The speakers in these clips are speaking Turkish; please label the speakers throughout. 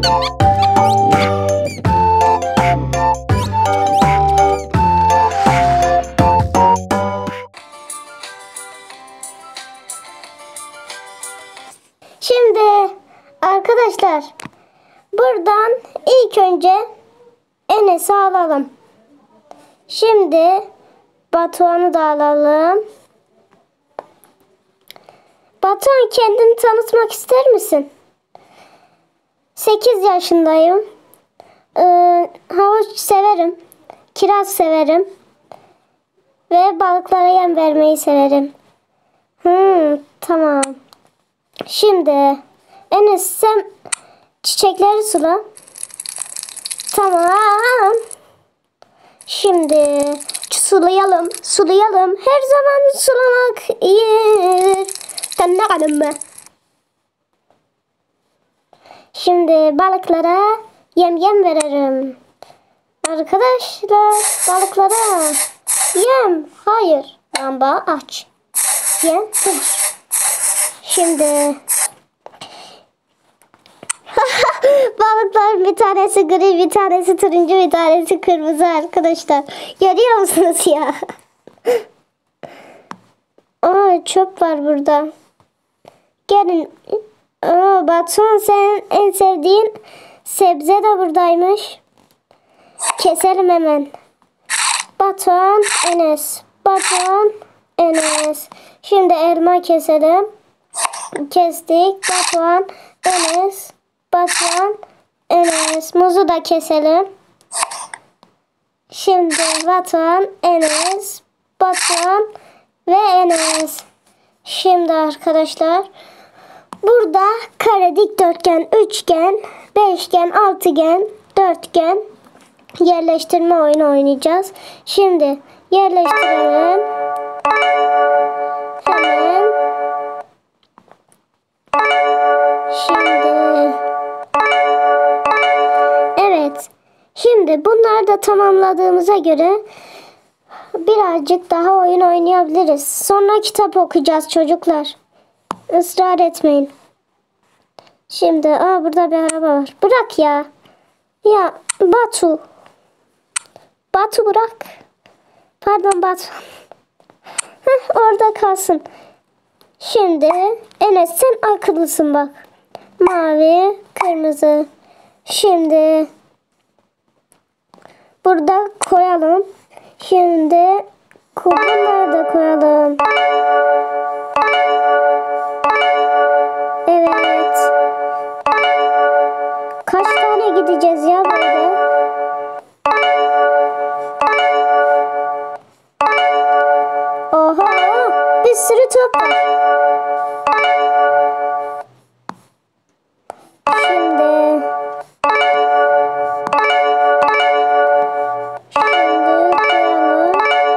Speaker 1: Şimdi arkadaşlar buradan ilk önce Enes'i alalım. Şimdi Batuhan'ı da alalım. Batuhan, kendini tanıtmak ister misin? 8 yaşındayım. Havuç severim. Kiraz severim. Ve balıklara yem vermeyi severim. Tamam. Şimdi Enes, sen çiçekleri sula. Tamam. Şimdi sulayalım. Her zaman sulamak iyi. Sen ne kadın mı? Şimdi balıklara yem veririm. Arkadaşlar, balıklara yem. Hayır. Lamba aç. Yem ver. Şimdi balıklar, bir tanesi gri, bir tanesi turuncu, bir tanesi kırmızı arkadaşlar. Görüyor musunuz ya? Çöp var burada. Gelin. Batuhan, senin en sevdiğin sebze de buradaymış. Keselim hemen. Batuhan, Enes. Batuhan, Enes. Şimdi elma keselim. Kestik. Batuhan, Enes. Batuhan, Enes. Muzu da keselim. Şimdi Batuhan, Enes. Batuhan ve Enes. Şimdi arkadaşlar burada kare, dikdörtgen, üçgen, beşgen, altıgen, dörtgen yerleştirme oyunu oynayacağız. Şimdi yerleştirelim. Hemen. Şimdi. Evet. Şimdi bunları da tamamladığımıza göre birazcık daha oyun oynayabiliriz. Sonra kitap okuyacağız çocuklar. Israr etmeyin. Şimdi burada bir araba var. Bırak ya. Ya Batu. Batu bırak. Pardon Batu. Orada kalsın. Şimdi Enes, sen akıllısın bak. Mavi, kırmızı. Şimdi burada koyalım. Şimdi kumları da koyalım. Evet. Kaç tane gideceğiz ya böyle? Oha! Bir sürü top var. Şimdi koyalım.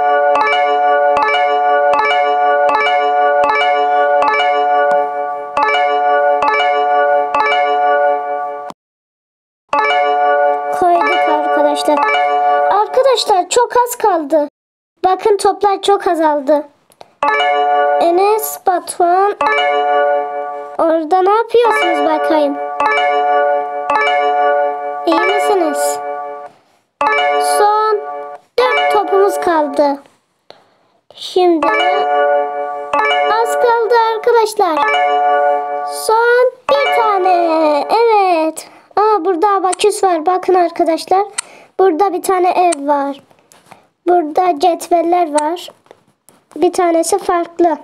Speaker 1: Koyduk arkadaşlar. Arkadaşlar çok az kaldı. Bakın toplar çok azaldı. Enes, Batuhan, orada ne yapıyorsunuz bakayım? İyi misiniz? Son 4 topumuz kaldı. Şimdi az kaldı arkadaşlar. Son bir tane. Evet. Burada abaküs var. Bakın arkadaşlar. Burada bir tane ev var. Burada cetveller var. Bir tanesi farklı.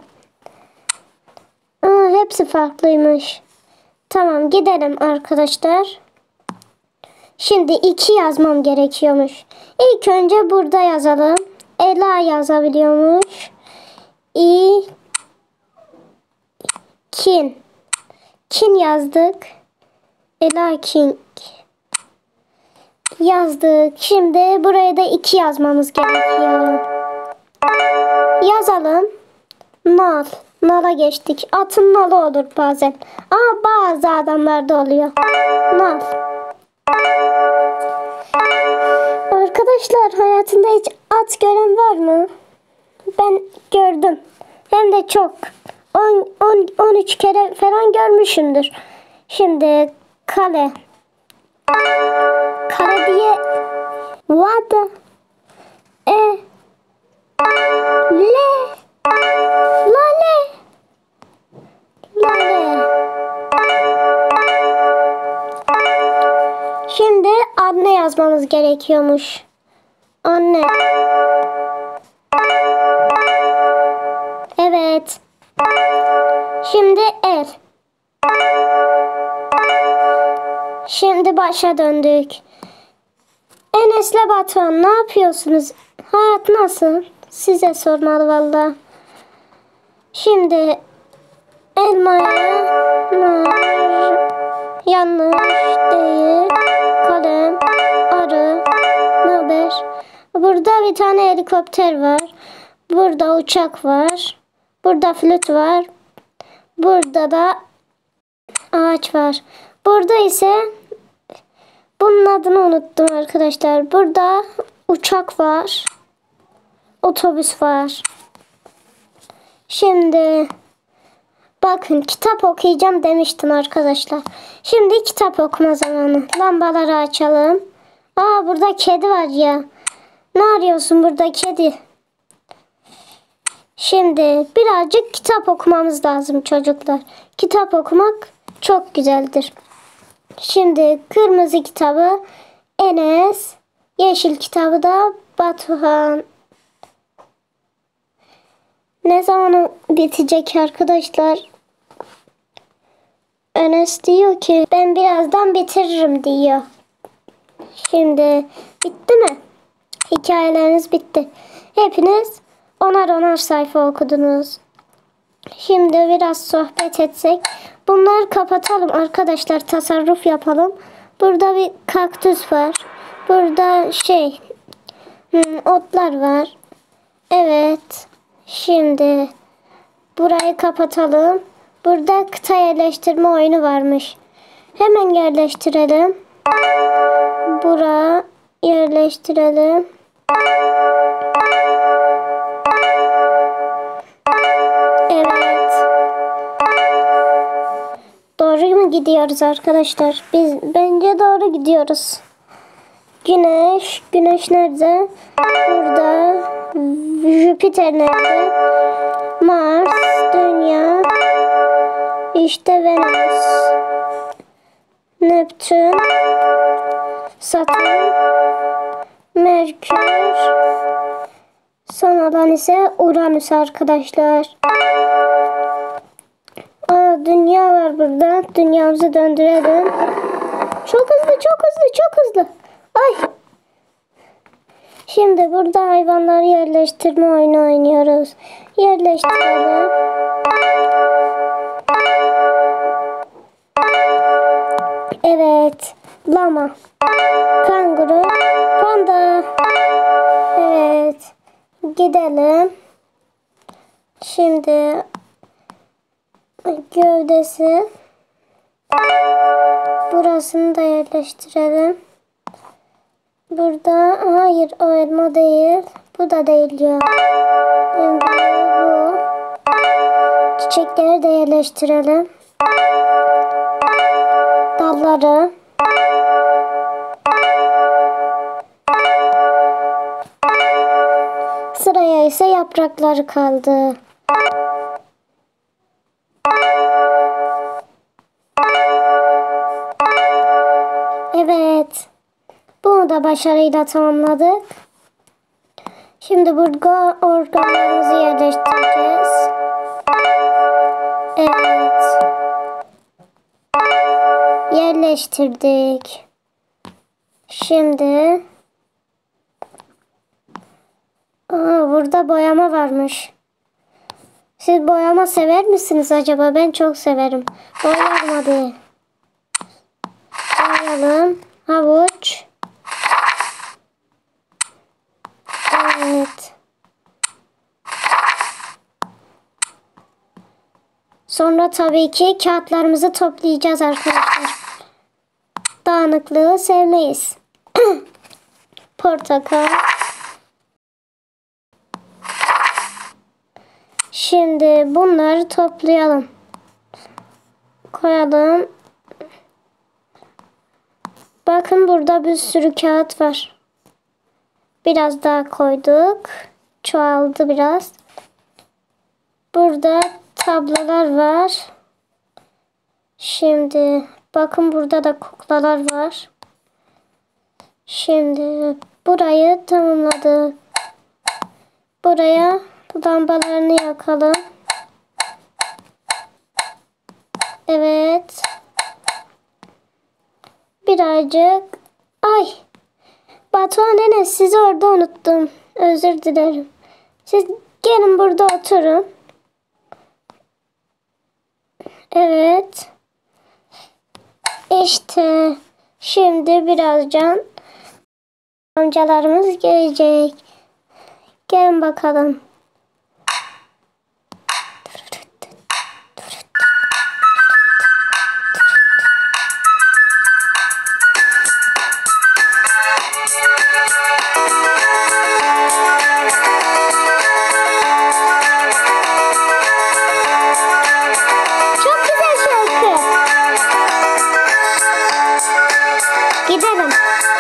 Speaker 1: Hepsi farklıymış. Tamam, gidelim arkadaşlar. Şimdi 2 yazmam gerekiyormuş. İlk önce burada yazalım. Ela yazabiliyormuş. Kin. Kin yazdık. Ela King. Yazdık. Şimdi buraya da 2 yazmamız gerekiyor. Yazalım. Nal. Nala geçtik. Atın nalı olur bazen. Bazı adamlarda oluyor. Nal. Arkadaşlar, hayatında hiç at gören var mı? Ben gördüm. Hem de çok. 13 kere falan görmüşümdür. Şimdi kale. Kare diye vada le lale lale. Şimdi anne yazmamız gerekiyormuş. Anne. Evet. Şimdi el. Şimdi başa döndük. Enes'le Batuhan ne yapıyorsunuz? Hayat nasıl? Size sormalı valla. Şimdi elmaya yanlış değil. Kalem, arı, naber. Burada bir tane helikopter var. Burada uçak var. Burada flüt var. Burada da ağaç var. Burada ise bunun adını unuttum arkadaşlar. Burada uçak var. Otobüs var. Şimdi bakın kitap okuyacağım demiştim arkadaşlar. Şimdi kitap okuma zamanı. Lambaları açalım. Aa burada kedi var ya. Ne arıyorsun burada kedi? Şimdi birazcık kitap okumamız lazım çocuklar. Kitap okumak çok güzeldir. Şimdi kırmızı kitabı Enes, yeşil kitabı da Batuhan. Ne zaman bitecek arkadaşlar? Enes diyor ki ben birazdan bitiririm diyor. Şimdi bitti mi? Hikayeleriniz bitti. Hepiniz onar sayfa okudunuz. Şimdi biraz sohbet etsek. Bunları kapatalım arkadaşlar. Tasarruf yapalım. Burada bir kaktüs var. Burada otlar var. Evet. Şimdi burayı kapatalım. Burada kıta yerleştirme oyunu varmış. Hemen yerleştirelim. Buraya yerleştirelim. Evet. Doğru mu gidiyoruz arkadaşlar? Bence doğru gidiyoruz. Güneş nerede? Burada. Jüpiter nerede? Mars, Dünya. İşte Venüs. Neptün. Satürn. Merkür. Son olan ise Uranüs arkadaşlar. Dünya var burada. Dünyamızı döndürelim. Çok hızlı. Ay. Şimdi burada hayvanları yerleştirme oyunu oynuyoruz. Yerleştirelim. Evet. Lama. Kanguru. Panda. Evet. Gidelim. Şimdi gövdesi. Burasını da yerleştirelim. Burada hayır o elma değil. Bu da değil ya. Şimdi bu. Çiçekleri de yerleştirelim. Dalları. Sıraya ise yaprakları kaldı. Evet. Bunu da başarıyla tamamladık. Şimdi burada organlarımızı yerleştireceğiz. Evet. Yerleştirdik. Şimdi burada boyama varmış. Siz boyama sever misiniz acaba? Ben çok severim. Boyayalım hadi. Boyayalım. Havuç. Evet. Sonra tabii ki kağıtlarımızı toplayacağız arkadaşlar. Dağınıklığı sevmeyiz. Portakal. Şimdi bunları toplayalım. Koyalım. Bakın burada bir sürü kağıt var. Biraz daha koyduk. Çoğaldı biraz. Burada tablolar var. Şimdi bakın burada da kuklalar var. Şimdi burayı tamamladık. Buraya lambalarını yakalım. Evet. Birazcık. Ay. Batuhan, Enes, sizi orada unuttum. Özür dilerim. Siz gelin burada oturun. Evet. İşte şimdi birazdan amcalarımız gelecek. Gelin bakalım. Çok güzel şarkı. Gidelim.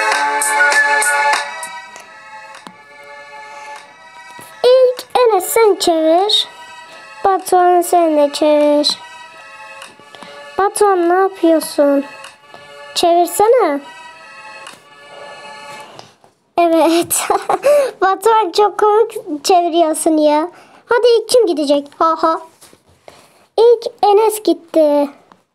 Speaker 1: İlk Enes sen çevir. Batuhan sen de çevir. Batuhan ne yapıyorsun? Çevirsene. Evet. Batuhan çok komik çeviriyorsun ya. Hadi ilk kim gidecek? Haha. İlk Enes gitti.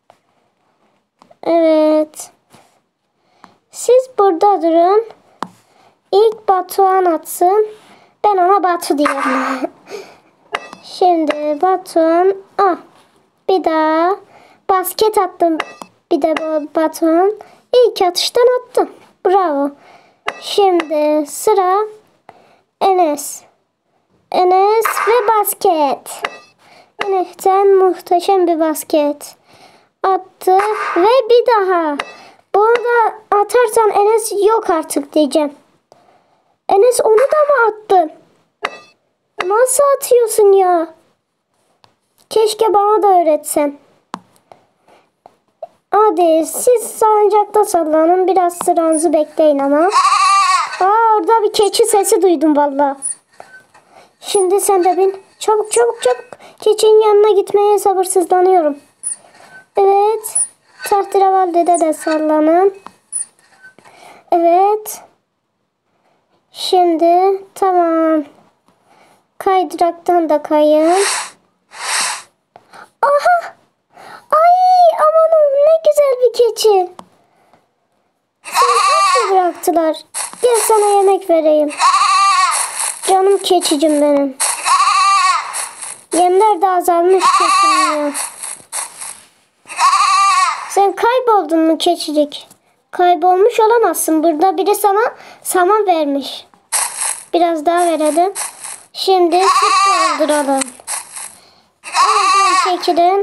Speaker 1: Evet. Siz burada durun. İlk Batuhan atsın. Ben ona Batu diyorum. Şimdi Batuhan. Bir daha. Basket attım. Bir de Batuhan. İlk atıştan attı. Bravo. Şimdi sıra Enes. Enes ve basket. Enes'ten muhteşem bir basket. Attı ve bir daha. Bunu da atarsan Enes yok artık diyeceğim. Enes onu da mı attın? Nasıl atıyorsun ya? Keşke bana da öğretsen. Hadi siz salıncakta sallanın. Biraz sıranızı bekleyin ama. Orada bir keçi sesi duydum valla. Şimdi sen de bin. Çabuk çabuk çabuk. Keçinin yanına gitmeye sabırsızlanıyorum. Evet. Tahterevalli'de de sallanın. Evet. Şimdi tamam. Kaydıraktan da kayın. Aha! Ay amanım ne güzel bir keçi. Seni nasıl bıraktılar? Gel sana yemek vereyim. Canım keçicim benim. Yemler de azalmış kesin ya. Sen kayboldun mu keçicik? Kaybolmuş olamazsın. Burada biri sana saman vermiş. Biraz daha verelim. Şimdi süt dolduralım. Oradan çekilin.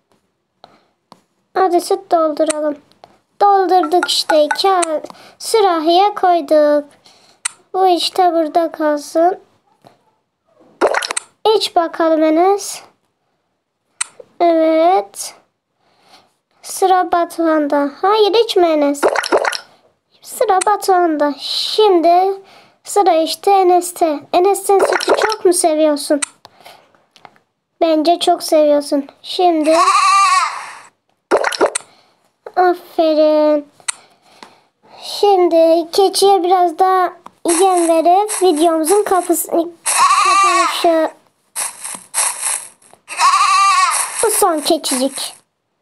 Speaker 1: Hadi süt dolduralım. Doldurduk işte. Sürahiye koyduk. Bu işte burada kalsın. İç bakalım Enes. Evet. Sıra Batuhan'da. Hayır içme Enes. Sıra Batuhan'da. Şimdi sıra işte Enes'te. Enes sen sütü çok mu seviyorsun? Bence çok seviyorsun. Şimdi aferin. Şimdi keçiye biraz daha yem verip videomuzun kapanışı. Bu son keçicik.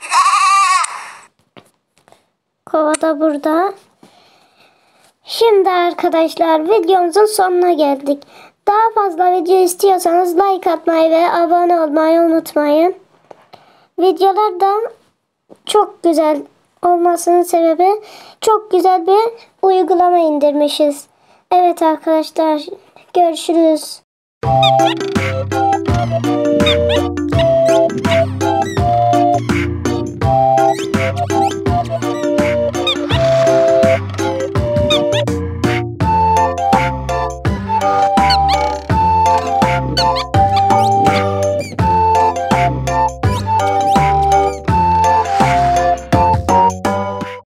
Speaker 1: Kova da burada. Şimdi arkadaşlar videomuzun sonuna geldik. Daha fazla video istiyorsanız like atmayı ve abone olmayı unutmayın. Videolar da çok güzel olmasının sebebi çok güzel bir uygulama indirmişiz. Evet arkadaşlar görüşürüz.